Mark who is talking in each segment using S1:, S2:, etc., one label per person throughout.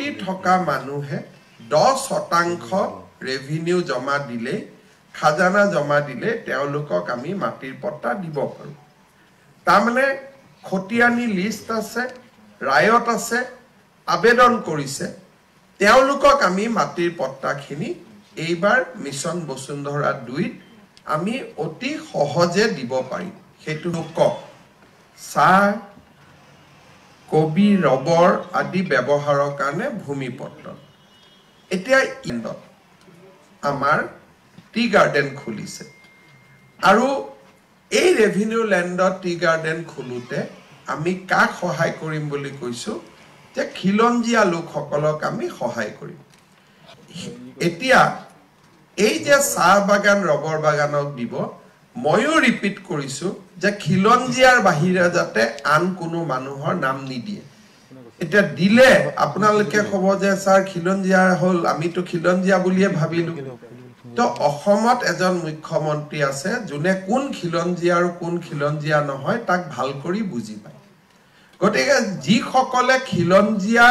S1: সম্পত্তি থকা মানুহে 10% ৰেভিনিউ জমা দিলে খাজানা জমা দিলে তেওঁলোকক আমি মাটিৰ পট্টা দিব পাৰো তাৰমানে খতিয়ানি লিষ্ট আছে ৰায়ত আছে আবেদন কৰিছে তেওঁলোকক আমি মাটিৰ পট্টাখিনি এইবাৰ মিছন বসুন্ধৰা 2 আমি অতি সহজে দিব পাৰিম হেতু কক চাহ কবি ৰবৰ আদি ব্যৱহাৰৰ কাৰণে ভূমিপত্ৰ এতিয়া ইন্দত আমাৰ টি গাৰ্ডেন খুলিছে আৰু এই ৰেভিনিউ ল্যান্ডত টি গাৰ্ডেন খুলুতে আমি কাক সহায় কৰিম বুলি কৈছো যে খিলঞ্জিয়া লোকসকলক আমি সহায় কৰিম এতিয়া এই যে চাহ বাগান ৰবৰ বাগানক দিব ময়ো ৰিপিট কৰিছো যে খিলঞ্জিয়াৰ বাহিৰে যাতে আন কোনো মানুহৰ নাম নিদিয়ে এটা দিলে আপোনালোকে কব যে স্যাৰ খিলঞ্জিয়া হল আমিতো খিলঞ্জিয়া বুলিয়ে ভাবিলো তো অসমত এজন মুখ্যমন্ত্ৰী আছে যোনে কোন খিলঞ্জিয়া আৰু কোন খিলঞ্জিয়া নহয় তাক ভাল কৰি বুজি পায় গতিকে যি সকলে খিলঞ্জিয়া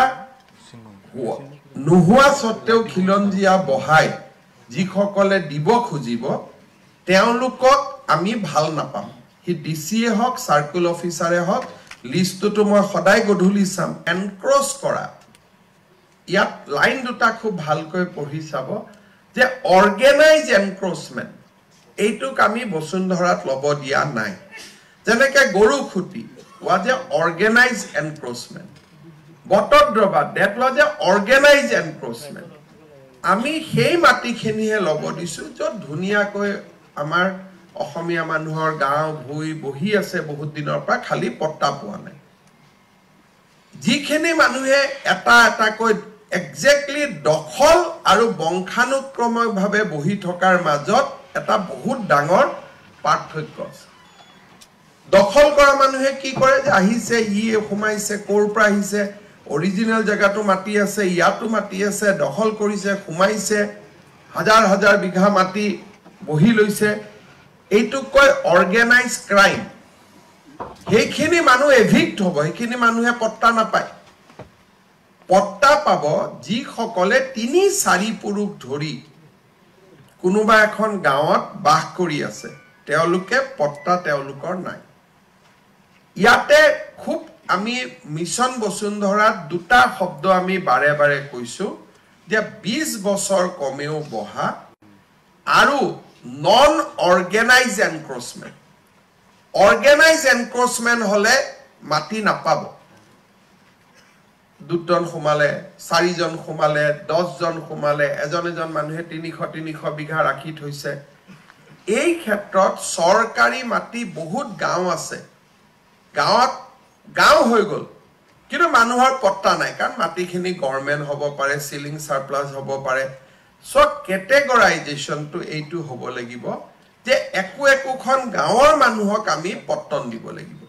S1: নোহোৱা সত্ত্বেও খিলঞ্জিয়া বহাই যি সকলে দিব খুজিব তেওঁলোকক আমি ভাল নাপাম হি ডিসিএ হক সার্কেল অফিসারে হক লিষ্টটো মই সদায় গধুলি চাম এনক্রস কৰা ইয়াত লাইন দুটা খুব ভালকৈ পঢ়ি চাব যে অর্গানাইজ এনক্রোচমেন্ট এইটোক আমি বসুন্ধৰাত লব দিয়া নাই যেনেকে গৰু খুটি was a organized encroachment Batadrava that was a organized encroachment আমি সেই মাটিখিনিহে লব দিছো যত ধুনিয়াকৈ আমাৰ অসমীয়া মানুহৰ গাঁও ভুই বহি আছে বহুত দিনৰ পৰা খালি পট্টা পোৱা নাই যিখিনি মানুহে এটা এটা কৈ এক্স্যাক্টলি দখল আৰু বংশানুক্ৰমভাৱে বহি থকাৰ মাজত এটা বহুত ডাঙৰ পাৰ্থক্য আছে দখল কৰা মানুহে কি কৰে যে আহিছে ই সোমাইছে কোৰ পৰা আহিছে অৰিজিনাল জায়গাটো মাটি আছে ইয়াতো মাটি আছে দখল কৰিছে সোমাইছে হাজাৰ হাজাৰ বিঘা মাটি বহি লৈছে এইটো কয় অৰ্গানাইজ ক্ৰাইম হেখিনি মানুহ এভিক্ট হ'ব হেখিনি মানুহে পট্টা নাপায় পট্টা পাব যি সকলে 3-4 পুৰুষ ধৰি কোনোবা এখন গাঁৱত বাস কৰি আছে তেওঁলোকে পট্টা তেওঁলোকৰ নাই ইয়াতে খুব আমি মিছন বসুন্ধৰাত দুটা শব্দ আমি বাৰে বাৰে কৈছো যে 20 বছৰ কমেও বহা আৰু non organise encroachment organise encroachment হলে মাটি নাপাব দুজন সোমালে 4 জন সোমালে 10 জন সোমালে এজন এজন মানুহে 300 বিঘা ৰাখি থৈছে এই ক্ষেত্ৰত সৰকাৰি মাটি বহুত গাঁও আছে গাঁৱত গাঁও হৈ গল কিন্তু মানুহৰ পট্টা নাই কাৰণ মাটিখিনি গভৰ্নমেন্ট হ'ব পাৰে সিলিং সাৰপ্লাস হ'ব পাৰে সো কেটেগৰাইজেশনটো এইটো হ'ব লাগিব যে একো একোখন গাঁৱৰ মানুহক আমি পট্টন দিব লাগিব